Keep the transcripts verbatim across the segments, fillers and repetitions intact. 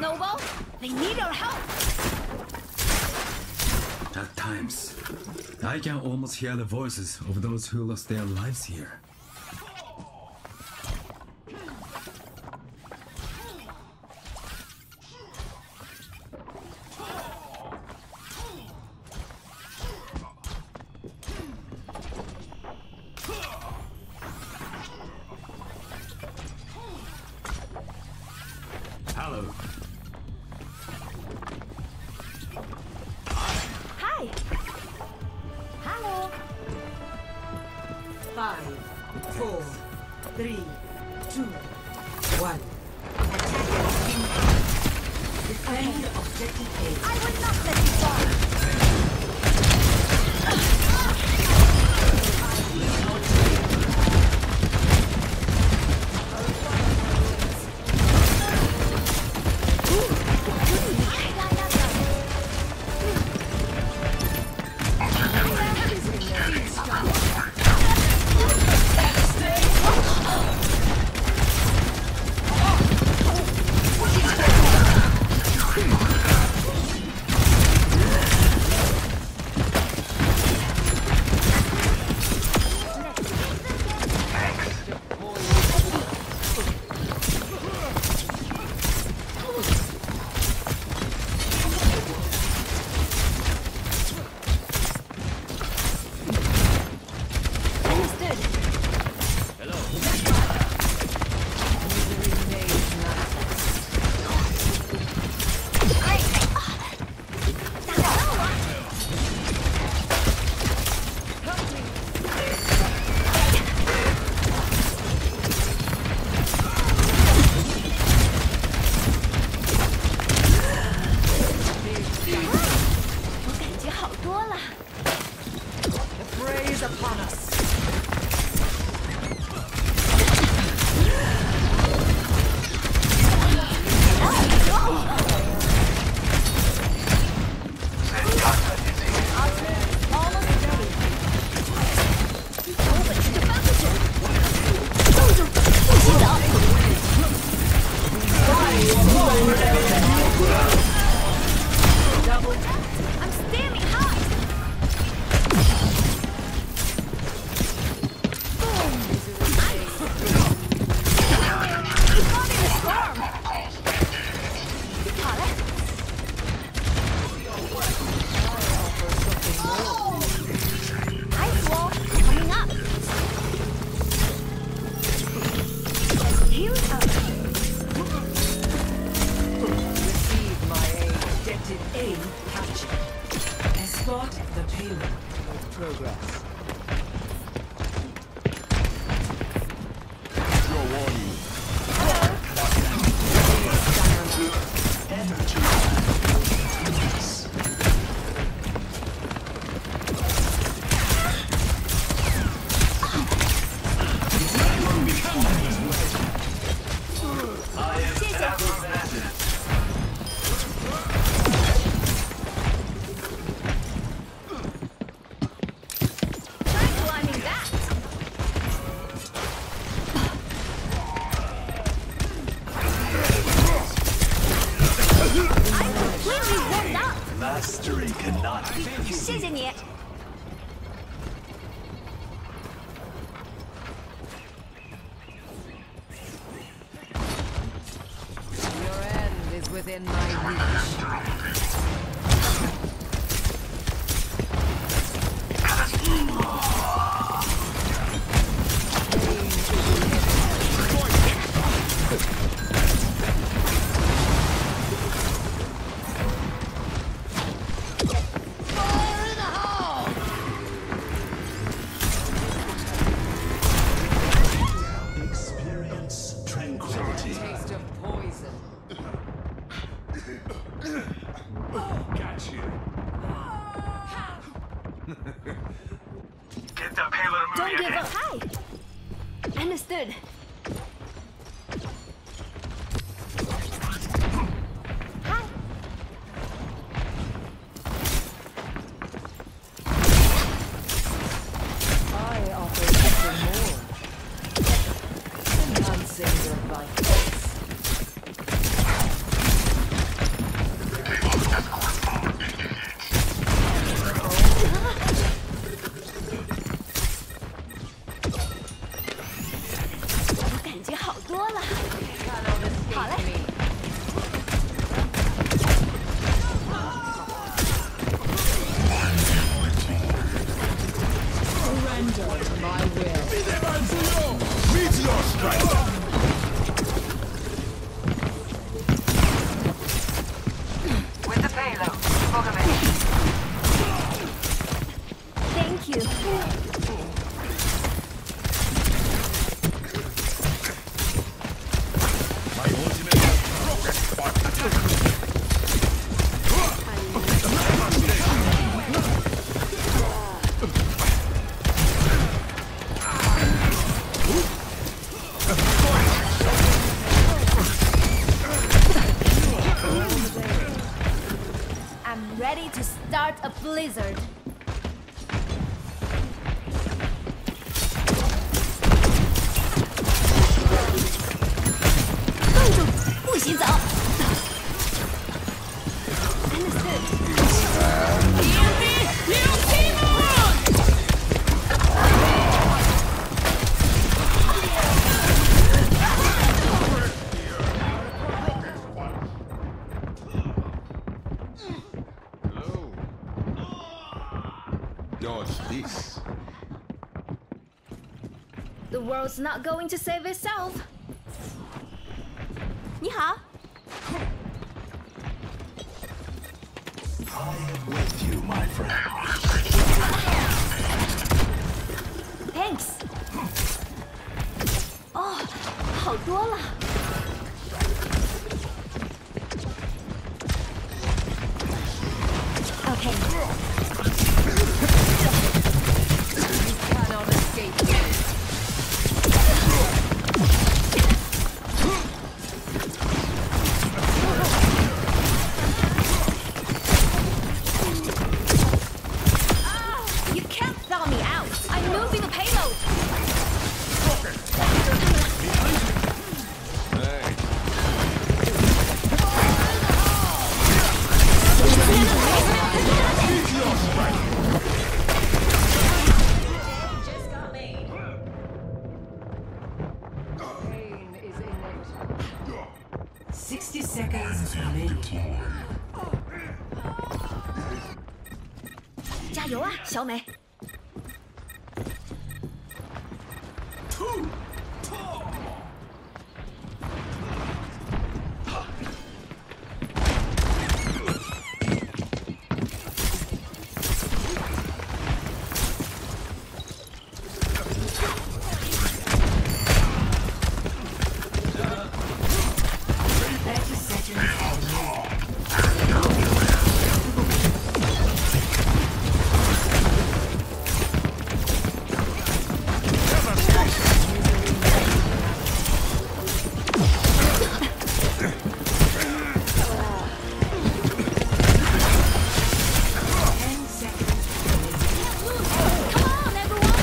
Snowball. They need our help. At times, I can almost hear the voices of those who lost their lives here. Hello. Hi. Hello. Five, four, three, two, one. Defend objective A. I will not let you fall. Upon us. I'm standing high. Escort the payload with progress. Your warning. Energy. Mastery cannot be 谢谢你。 Your end is within my reach. Experience tranquility. Taste of poison. Got you. Get the payload Don't moving give ahead. up. Hi. Understood. Hi. I offer something more. Enhancing your vitals. ready to start a blizzard. 冻住，不许走。Understood. Dodge this. The world's not going to save itself. 你好。 I am with you, my friend. Thanks. 哦，好多了。Okay. Cannot escape me. You can't thaw me out. I'm moving the payload. Hey. Pain is inevitable. Sixty seconds remaining. 加油啊，小美！ Thirty seconds. Ten seconds. Come on, everyone!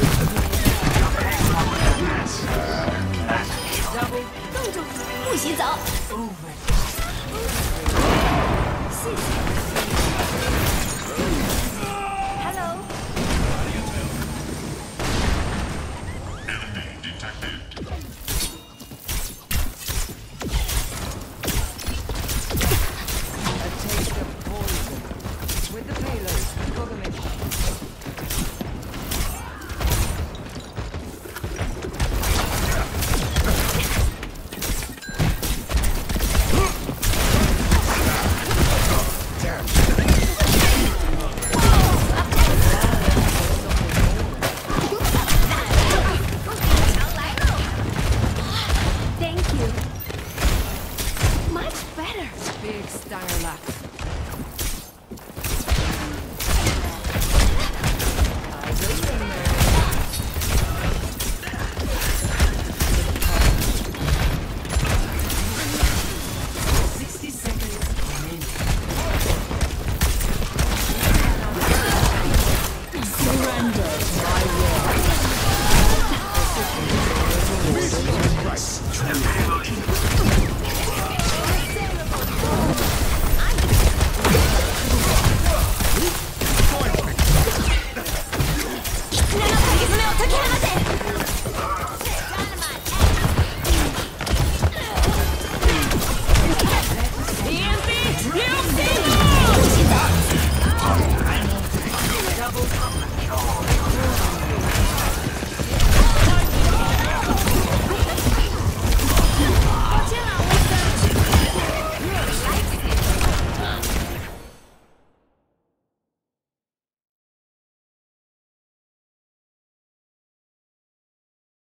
冻住，不许走！ Over. 谢谢。Hello。 A taste of poison. With the payload, for the mission. Thank you. Much better. Big Starlax.